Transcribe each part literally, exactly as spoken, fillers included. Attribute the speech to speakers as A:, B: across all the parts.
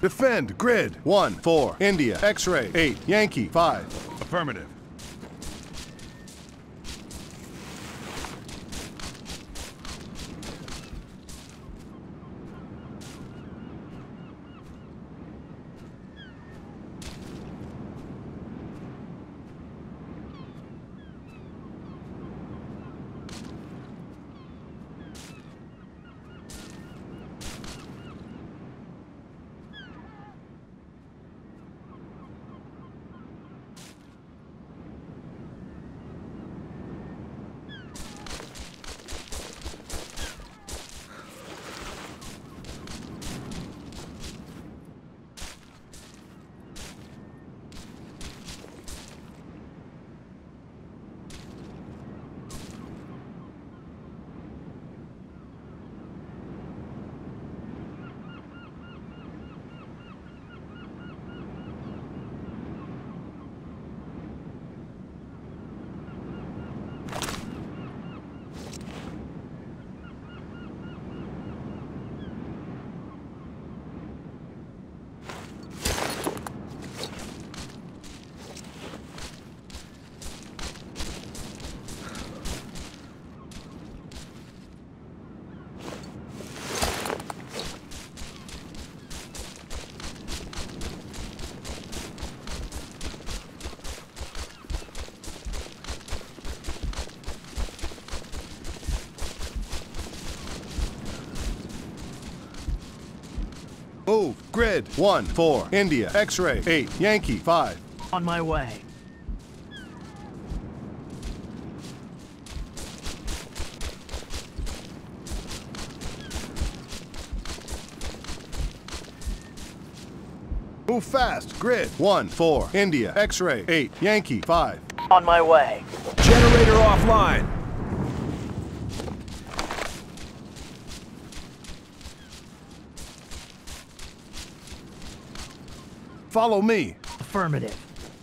A: Defend, grid. one, four, India, X-ray, eight, Yankee, five.
B: Affirmative.
A: Move, grid. one, four, India, X-ray, eight, Yankee, five.
C: On my way.
A: Move fast, grid. one, four, India, X-ray, eight, Yankee, five.
C: On my way.
B: Generator offline.
A: Follow me.
C: Affirmative.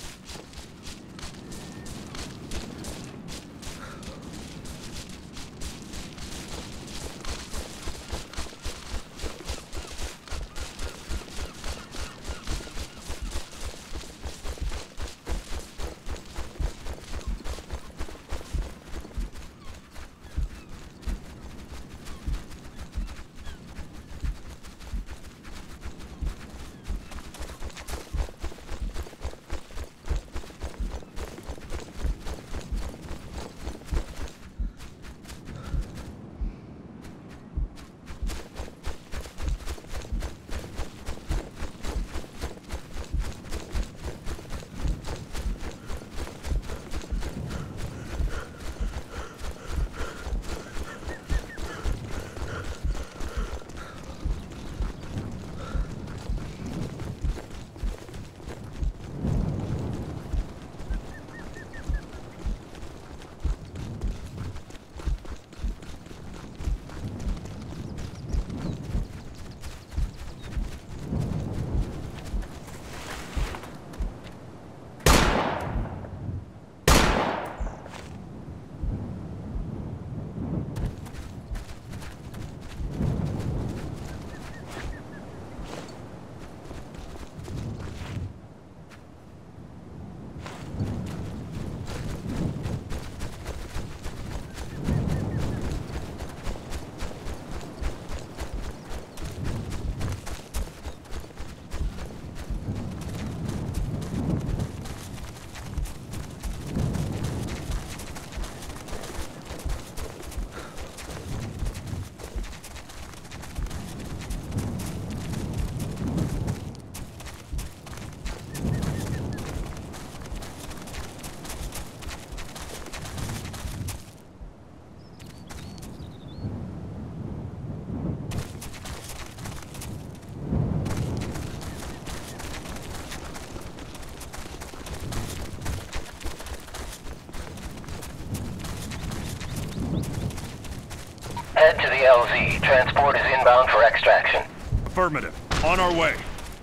D: Head to the L Z. Transport is inbound for extraction.
B: Affirmative. On our way.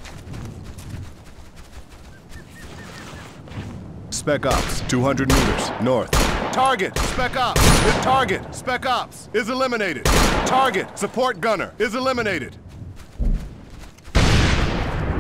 A: Spec Ops, two hundred meters, north. Target, Spec Ops. The target, Spec Ops, is eliminated. Target, support gunner, is eliminated.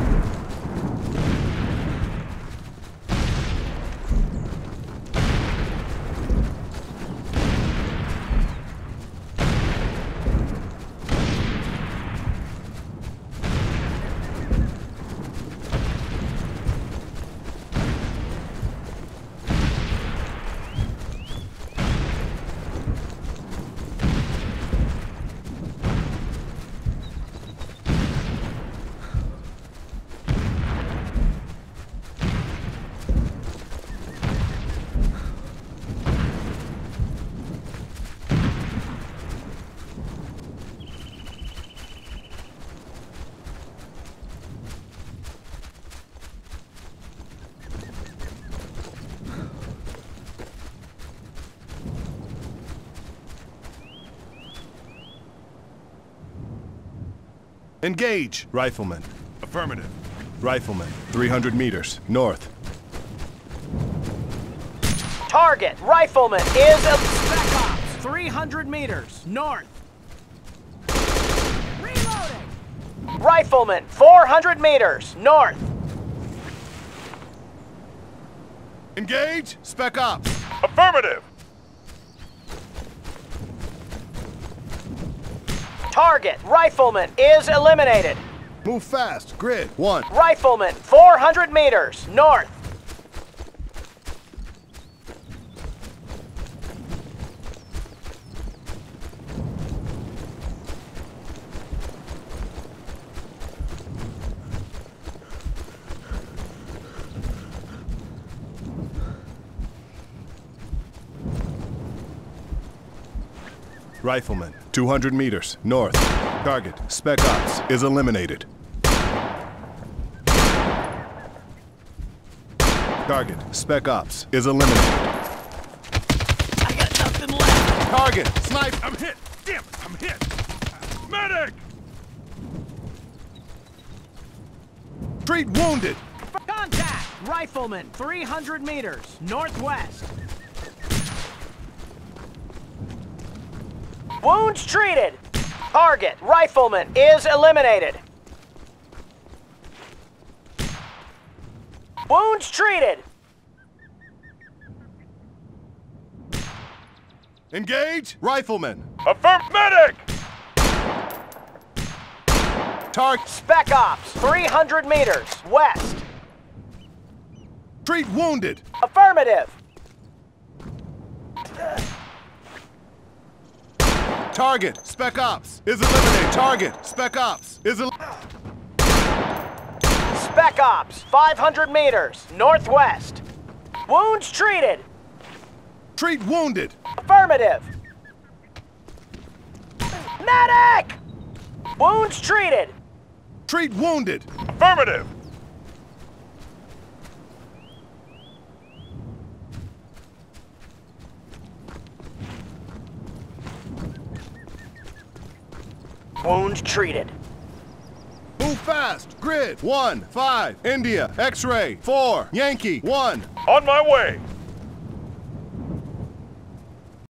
A: Engage! Rifleman.
B: Affirmative.
A: Rifleman. three hundred meters, north.
C: Target, rifleman, is a... Spec Ops, three hundred meters, north. Reloading! Rifleman, four hundred meters, north.
A: Engage! Spec Ops.
B: Affirmative.
C: Target, rifleman, is eliminated.
A: Move fast. Grid. One.
C: Rifleman, four hundred meters, north.
A: Rifleman. two hundred meters, north. Target. Spec Ops is eliminated. Target. Spec Ops is eliminated.
C: I got nothing left.
A: Target. Snipe.
B: I'm hit. Damn it, I'm hit. Medic!
A: Treat wounded.
C: Contact, rifleman, three hundred meters, northwest. Wounds treated. Target, rifleman, is eliminated. Wounds treated.
A: Engage. Rifleman.
B: Affirm medic!
A: Target.
C: Spec Ops, three hundred meters, west.
A: Treat wounded.
C: Affirmative.
A: Target. Spec Ops is eliminated. Target. Spec Ops is el-
C: Spec Ops, five hundred meters, northwest. Wounds treated.
A: Treat wounded.
C: Affirmative. Medic! Wounds treated.
A: Treat wounded.
B: Affirmative.
C: Wounds treated.
A: Move fast. Grid. One. Five. India. X-ray. Four. Yankee. One.
B: On my way.